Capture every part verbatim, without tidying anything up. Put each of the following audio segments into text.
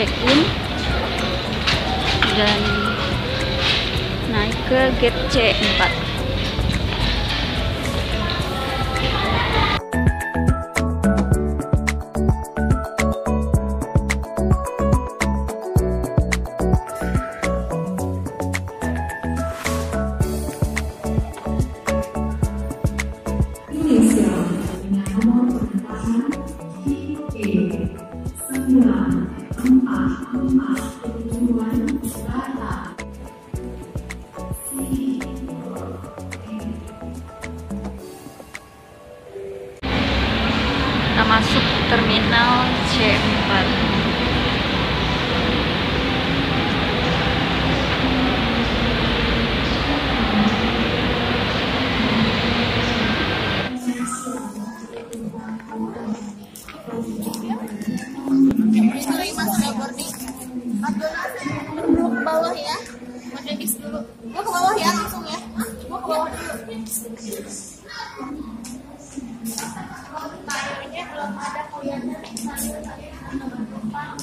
check-in dan naik ke gate C empat. Kita masuk terminal C empat. Ke bawah ya, pakai bis dulu. Mau ke bawah ya langsung ya. Mau ke bawah dulu. Tayarnya belum ada kelihatannya sambil pakai nomor penumpang.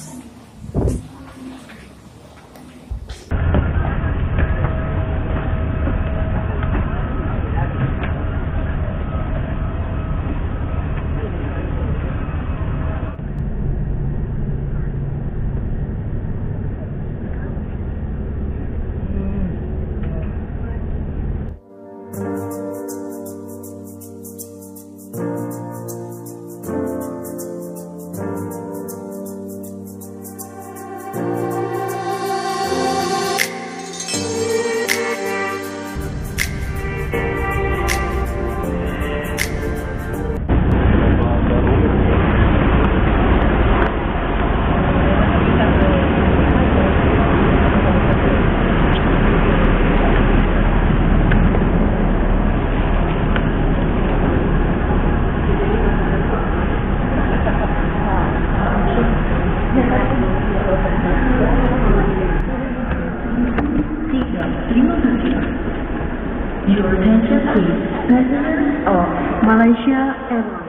Your attention please. Passengers of Malaysia Airlines.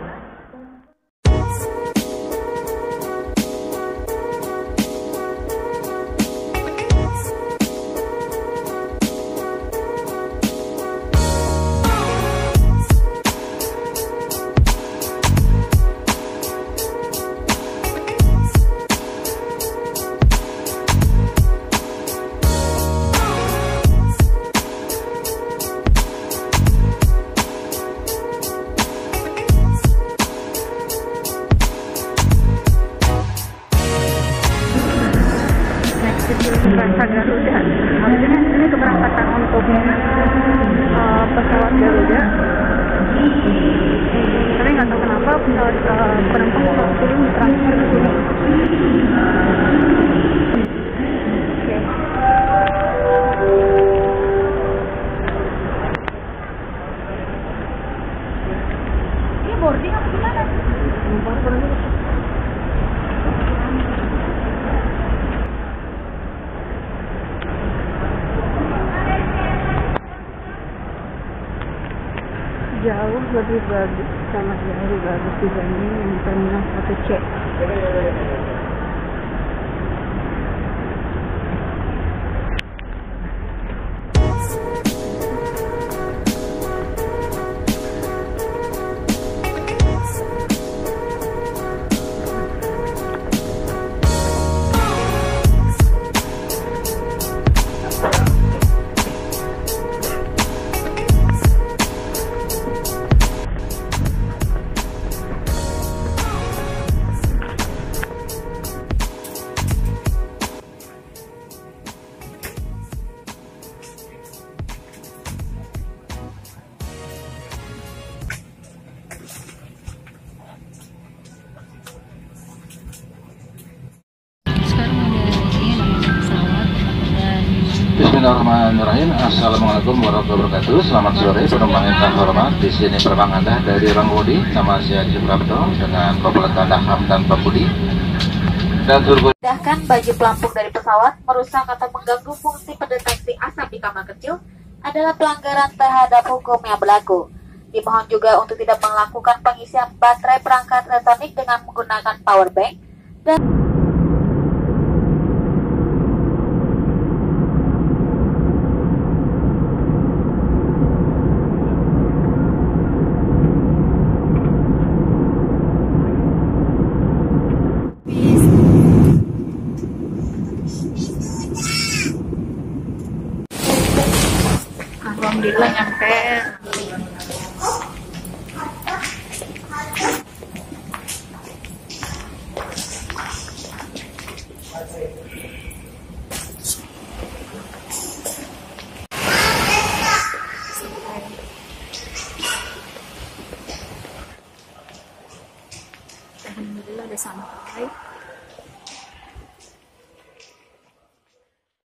Bahasa Garuda. Maksudnya ini keberangkatan untuk uh, pesawat Garuda. Tapi nggak tahu kenapa pesawat uh, penumpang pesawat turun ditransfer ke sini. Oke. Ini boarding apa gimana? Jauh lebih bagus, sangat jauh lebih bagus dibanding yang terminal satu C. Bismillahirrahmanirrahim. Assalamualaikum warahmatullahi wabarakatuh. Selamat sore penumpang yang terhormat. Di sini penumpang Anda dari Ranggudi. Nama saya Suprapto dengan pembuat tanda ham dan pembudi. Dan turbo. Pindahkan bagi pelampung dari pesawat, merusak atau mengganggu fungsi pendeteksi asap di kamar kecil adalah pelanggaran terhadap hukum yang berlaku. Dimohon juga untuk tidak melakukan pengisian baterai perangkat elektronik dengan menggunakan power bank dan Alhamdulillah nyampe. Alhamdulillah udah sampai.